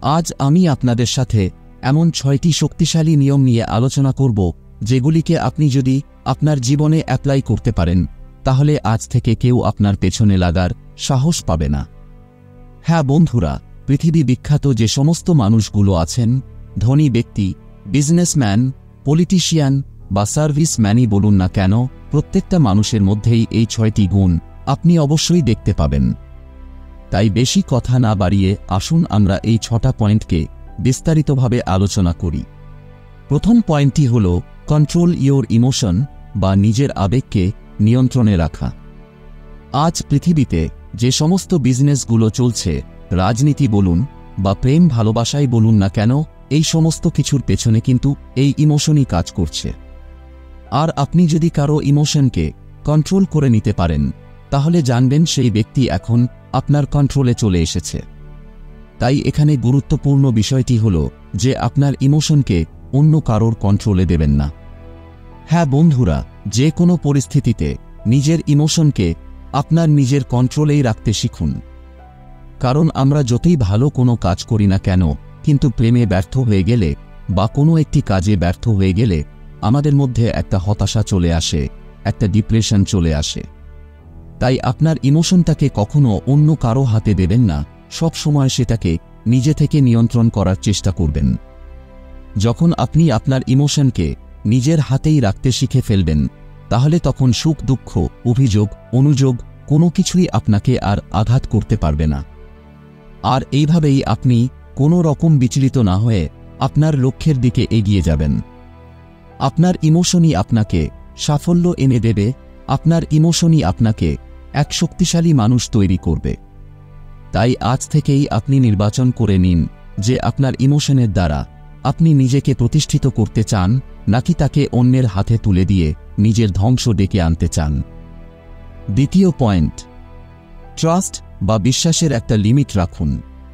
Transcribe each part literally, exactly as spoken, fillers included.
আজ আমি আপনাদের সাথে এমন ছয়টি শক্তিশালী নিয়ম নিয়ে আলোচনা করব যেগুলিকে আপনি যদি আপনার জীবনে অ্যাপ্লাই করতে পারেন তাহলে আজ থেকে কেউ আপনার পেছনে লাগার সাহস পাবে না। হ্যাঁ বন্ধুরা, পৃথিবী বিখ্যাত যে সমস্ত মানুষগুলো আছেন, ধনী ব্যক্তি, বিজনেসম্যান, পলিটিশিয়ান বা সার্ভিসম্যানই বলুন না কেন, প্রত্যেকটা মানুষের মধ্যেই এই ছয়টি গুণ আপনি অবশ্যই দেখতে পাবেন। তাই বেশি কথা না বাড়িয়ে আসুন আমরা এই ছটা পয়েন্টকে বিস্তারিতভাবে আলোচনা করি। প্রথম পয়েন্টটি হল কন্ট্রোল ইয়োর ইমোশন বা নিজের আবেগকে নিয়ন্ত্রণে রাখা। আজ পৃথিবীতে যে সমস্ত বিজনেসগুলো চলছে, রাজনীতি বলুন বা প্রেম ভালোবাসাই বলুন না কেন, এই সমস্ত কিছুর পেছনে কিন্তু এই ইমোশনই কাজ করছে। আর আপনি যদি কারো ইমোশনকে কন্ট্রোল করে নিতে পারেন তাহলে জানবেন সেই ব্যক্তি এখন আপনার কন্ট্রোলে চলে এসেছে। তাই এখানে গুরুত্বপূর্ণ বিষয়টি হল যে আপনার ইমোশনকে অন্য কারোর কন্ট্রোলে দেবেন না। হ্যাঁ বন্ধুরা, যে কোনো পরিস্থিতিতে নিজের ইমোশনকে আপনার নিজের কন্ট্রোলেই রাখতে শিখুন। কারণ আমরা যতই ভালো কোনো কাজ করি না কেন, কিন্তু প্রেমে ব্যর্থ হয়ে গেলে বা কোনো একটি কাজে ব্যর্থ হয়ে গেলে আমাদের মধ্যে একটা হতাশা চলে আসে, একটা ডিপ্রেশন চলে আসে। তাই আপনার ইমোশনটাকে কখনো অন্য কারো হাতে দেবেন না, সব সময় সেটাকে নিজে থেকে নিয়ন্ত্রণ করার চেষ্টা করবেন। যখন আপনি আপনার ইমোশনকে নিজের হাতেই রাখতে শিখে ফেলবেন তাহলে তখন সুখ দুঃখ, অভিযোগ, অনুযোগ কোনো কিছুই আপনাকে আর আঘাত করতে পারবে না। আর এইভাবেই আপনি কোনো রকম বিচলিত না হয়ে আপনার লক্ষ্যের দিকে এগিয়ে যাবেন। আপনার ইমোশনই আপনাকে সাফল্য এনে দেবে, আপনার ইমোশনই আপনাকে এক শক্তিশালী মানুষ তৈরি করবে। তাই আজ থেকেই আপনি নির্বাচন করে নিন যে আপনার ইমোশনের দ্বারা আপনি নিজেকে প্রতিষ্ঠিত করতে চান নাকি তাকে অন্যের হাতে তুলে দিয়ে নিজের ধ্বংস ডেকে আনতে চান। দ্বিতীয় পয়েন্ট, ট্রাস্ট বা বিশ্বাসের একটা লিমিট রাখুন।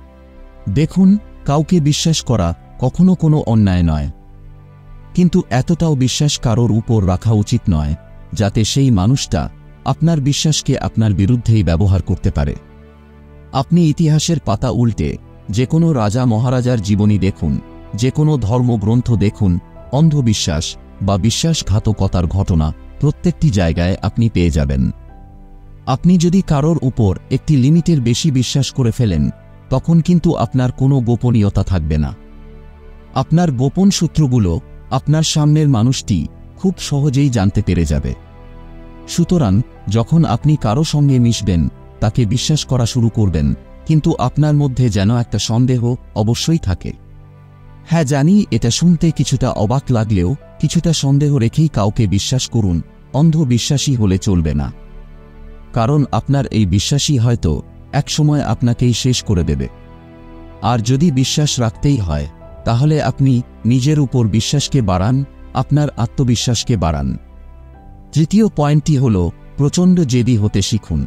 দেখুন, কাউকে বিশ্বাস করা কখনো কোনো অন্যায় নয়, কিন্তু এতটাও বিশ্বাস কারোর উপর রাখা উচিত নয় যাতে সেই মানুষটা আপনার বিশ্বাসকে আপনার বিরুদ্ধেই ব্যবহার করতে পারে। আপনি ইতিহাসের পাতা উল্টে যে কোনো রাজা মহারাজার জীবনী দেখুন, যে কোনো ধর্মগ্রন্থ দেখুন, অন্ধবিশ্বাস বা বিশ্বাসঘাতকতার ঘটনা প্রত্যেকটি জায়গায় আপনি পেয়ে যাবেন। আপনি যদি কারোর উপর একটি লিমিটের বেশি বিশ্বাস করে ফেলেন তখন কিন্তু আপনার কোনো গোপনীয়তা থাকবে না। আপনার গোপন সূত্রগুলো আপনার সামনের মানুষটি খুব সহজেই জানতে পেরে যাবে। সুতরাং যখন আপনি কারো সঙ্গে মিশবেন, তাকে বিশ্বাস করা শুরু করবেন, কিন্তু আপনার মধ্যে যেন একটা সন্দেহ অবশ্যই থাকে। হ্যাঁ জানি, এটা শুনতে কিছুটা অবাক লাগলেও কিছুটা সন্দেহ রেখেই কাউকে বিশ্বাস করুন, অন্ধবিশ্বাসী হলে চলবে না। কারণ আপনার এই বিশ্বাসই হয়তো একসময় আপনাকেই শেষ করে দেবে। আর যদি বিশ্বাস রাখতেই হয় তাহলে আপনি নিজের উপর বিশ্বাসকে বাড়ান, আপনার আত্মবিশ্বাসকে বাড়ান। তৃতীয় পয়েন্টটি হল প্রচণ্ড জেদি হতে শিখুন।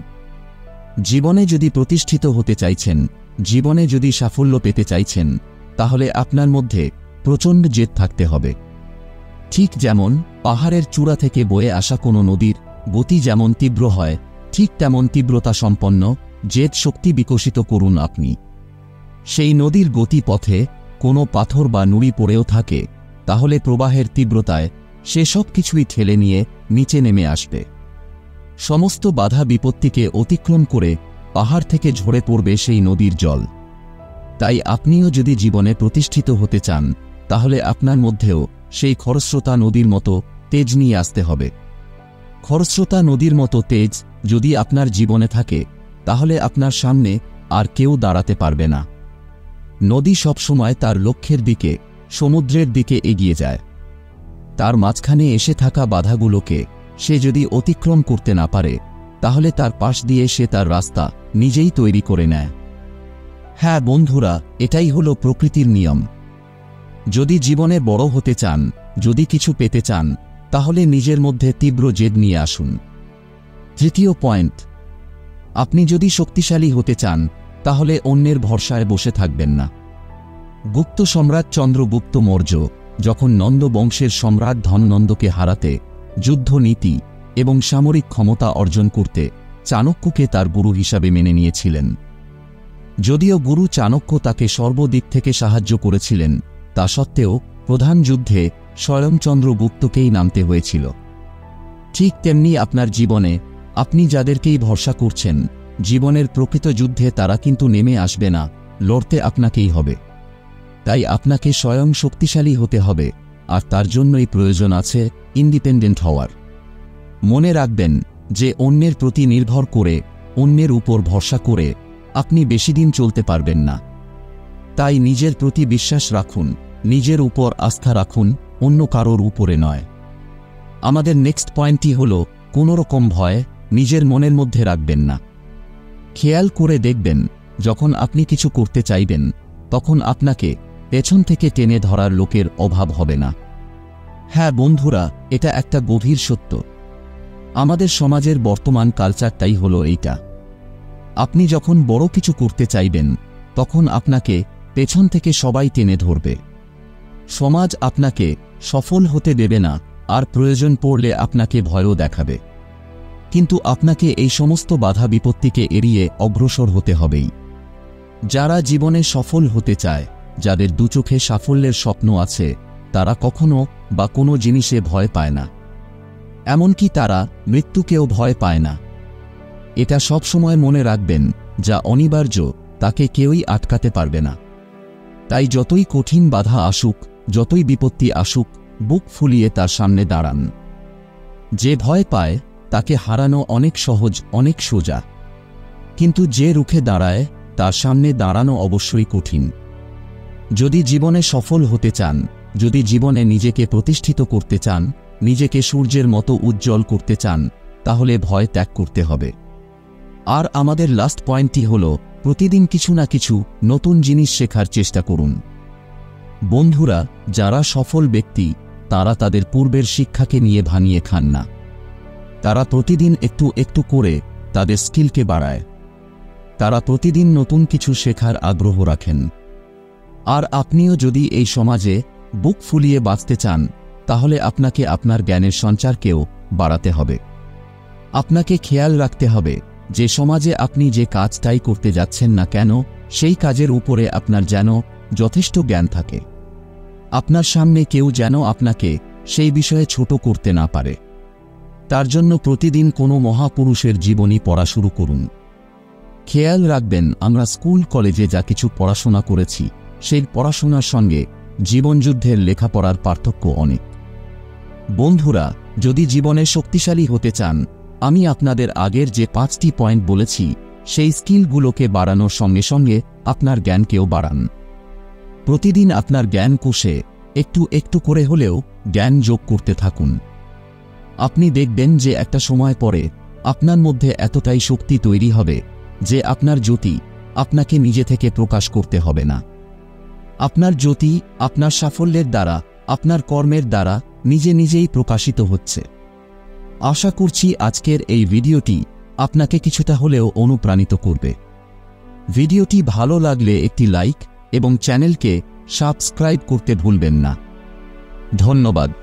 জীবনে যদি প্রতিষ্ঠিত হতে চাইছেন, জীবনে যদি সাফল্য পেতে চাইছেন, তাহলে আপনার মধ্যে প্রচণ্ড জেদ থাকতে হবে। ঠিক যেমন পাহাড়ের চূড়া থেকে বয়ে আসা কোনো নদীর গতি যেমন তীব্র হয়, ঠিক তেমন তীব্রতা সম্পন্ন জেদ শক্তি বিকশিত করুন আপনি। সেই নদীর গতি পথে কোনো পাথর বা নুড়ি পড়েও থাকে তাহলে প্রবাহের তীব্রতায় সে সব কিছুই ঠেলে নিয়ে নিচে নেমে আসবে। সমস্ত বাধা বিপত্তিকে অতিক্রম করে পাহাড় থেকে ঝরে পড়বে সেই নদীর জল। তাই আপনিও যদি জীবনে প্রতিষ্ঠিত হতে চান তাহলে আপনার মধ্যেও সেই খরস্রোতা নদীর মতো তেজ নিয়ে আসতে হবে। খরস্রোতা নদীর মতো তেজ যদি আপনার জীবনে থাকে তাহলে আপনার সামনে আর কেউ দাঁড়াতে পারবে না। নদী সবসময় তার লক্ষ্যের দিকে, সমুদ্রের দিকে এগিয়ে যায়। তার মাঝখানে এসে থাকা বাধাগুলোকে সে যদি অতিক্রম করতে না পারে তাহলে তার পাশ দিয়ে সে তার রাস্তা নিজেই তৈরি করে নেয়। হ্যাঁ বন্ধুরা, এটাই হলো প্রকৃতির নিয়ম। যদি জীবনে বড় হতে চান, যদি কিছু পেতে চান, তাহলে নিজের মধ্যে তীব্র জেদ নিয়ে আসুন। তৃতীয় পয়েন্ট, আপনি যদি শক্তিশালী হতে চান তাহলে অন্যের ভরসায় বসে থাকবেন না। গুপ্ত সম্রাট চন্দ্রগুপ্ত মৌর্য যখন নন্দ বংশের সম্রাট ধননন্দকে হারাতে, যুদ্ধনীতি এবং সামরিক ক্ষমতা অর্জন করতে চাণক্যকে তার গুরু হিসাবে মেনে নিয়েছিলেন। যদিও গুরু চাণক্য তাকে সর্বদিক থেকে সাহায্য করেছিলেন, তা সত্ত্বেও প্রধান যুদ্ধে স্বয়ং চন্দ্রগুপ্তকেই নামতে হয়েছিল। ঠিক তেমনি আপনার জীবনে আপনি যাদেরকেই ভরসা করছেন, জীবনের প্রকৃত যুদ্ধে তারা কিন্তু নেমে আসবে না, লড়তে আপনাকেই হবে। তাই আপনাকে স্বয়ং শক্তিশালী হতে হবে, আর তার জন্যই প্রয়োজন আছে ইন্ডিপেন্ডেন্ট হওয়ার। মনে রাখবেন যে অন্যের প্রতি নির্ভর করে, অন্যের উপর ভরসা করে আপনি বেশিদিন চলতে পারবেন না। তাই নিজের প্রতি বিশ্বাস রাখুন, নিজের উপর আস্থা রাখুন, অন্য কারোর উপরে নয়। আমাদের নেক্সট পয়েন্টটি হল, কোনোরকম ভয় নিজের মনের মধ্যে রাখবেন না। খেয়াল করে দেখবেন, যখন আপনি কিছু করতে চাইবেন, তখন আপনাকে পেছন থেকে টেনে ধরার লোকের অভাব হবে না। হ্যাঁ বন্ধুরা, এটা একটা গভীর সত্য। আমাদের সমাজের বর্তমান কালচারটাই হলো এইটা। আপনি যখন বড় কিছু করতে চাইবেন, তখন আপনাকে পেছন থেকে সবাই টেনে ধরবে। সমাজ আপনাকে সফল হতে দেবে না, আর প্রয়োজন পড়লে আপনাকে ভয়ও দেখাবে। কিন্তু আপনাকে এই সমস্ত বাধা বিপত্তিকে এড়িয়ে অগ্রসর হতে হবেই। যারা জীবনে সফল হতে চায়, যাদের দুচোখে সাফল্যের স্বপ্ন আছে, তারা কখনো বা কোনো জিনিসে ভয় পায় না। এমনকি তারা মৃত্যুকেও ভয় পায় না। এটা সবসময় মনে রাখবেন, যা অনিবার্য তাকে কেউই আটকাতে পারবে না। তাই যতই কঠিন বাধা আসুক, যতই বিপত্তি আসুক, বুক ফুলিয়ে তার সামনে দাঁড়ান। যে ভয় পায় তাকে হারানো অনেক সহজ, অনেক সোজা। কিন্তু যে রুখে দাঁড়ায়, তার সামনে দাঁড়ানো অবশ্যই কঠিন। যদি জীবনে সফল হতে চান, যদি জীবনে নিজেকে প্রতিষ্ঠিত করতে চান, নিজেকে সূর্যের মতো উজ্জ্বল করতে চান, তাহলে ভয় ত্যাগ করতে হবে। আর আমাদের লাস্ট পয়েন্টটি হল, প্রতিদিন কিছু না কিছু নতুন জিনিস শেখার চেষ্টা করুন। বন্ধুরা, যারা সফল ব্যক্তি, তারা তাদের পূর্বের শিক্ষাকে নিয়ে ভাঙিয়ে খান না। তারা প্রতিদিন একটু একটু করে তাদের স্কিলকে বাড়ায়। তারা প্রতিদিন নতুন কিছু শেখার আগ্রহ রাখেন। আর আপনিও যদি এই সমাজে বুক ফুলিয়ে বাঁচতে চান, তাহলে আপনাকে আপনার জ্ঞানের সঞ্চারকেও বাড়াতে হবে। আপনাকে খেয়াল রাখতে হবে যে সমাজে আপনি যে কাজটাই করতে যাচ্ছেন না কেন, সেই কাজের উপরে আপনার যেন যথেষ্ট জ্ঞান থাকে। আপনার সামনে কেউ যেন আপনাকে সেই বিষয়ে ছোট করতে না পারে। তার জন্য প্রতিদিন কোনো মহাপুরুষের জীবনী পড়া শুরু করুন। খেয়াল রাখবেন, আমরা স্কুল কলেজে যা কিছু পড়াশোনা করেছি, সেই পড়াশোনার সঙ্গে জীবনযুদ্ধের লেখাপড়ার পার্থক্য অনেক। বন্ধুরা, যদি জীবনে শক্তিশালী হতে চান, আমি আপনাদের আগের যে পাঁচটি পয়েন্ট বলেছি, সেই স্কিলগুলোকে বাড়ানোর সঙ্গে সঙ্গে আপনার জ্ঞানকেও বাড়ান। প্রতিদিন আপনার জ্ঞান কোষে একটু একটু করে হলেও জ্ঞান যোগ করতে থাকুন। আপনি দেখবেন যে একটা সময় পরে আপনার মধ্যে এতটাই শক্তি তৈরি হবে যে আপনার জ্যোতি আপনাকে নিজে থেকে প্রকাশ করতে হবে না। আপনার জ্যোতি আপনার সাফল্যের দ্বারা, আপনার কর্মের দ্বারা নিজে নিজেই প্রকাশিত হচ্ছে। আশা করছি আজকের এই ভিডিওটি আপনাকে কিছুটা হলেও অনুপ্রাণিত করবে। ভিডিওটি ভালো লাগলে একটি লাইক এবং চ্যানেলকে সাবস্ক্রাইব করতে ভুলবেন না। ধন্যবাদ।